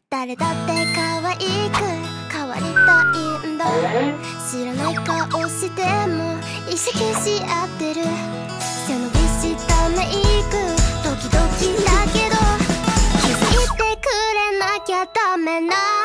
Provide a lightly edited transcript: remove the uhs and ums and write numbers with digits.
誰だって可愛く変わりたいんだ。知らない顔しても意識し合ってる。背伸びしたメイク時々だけど気づいてくれなきゃダメな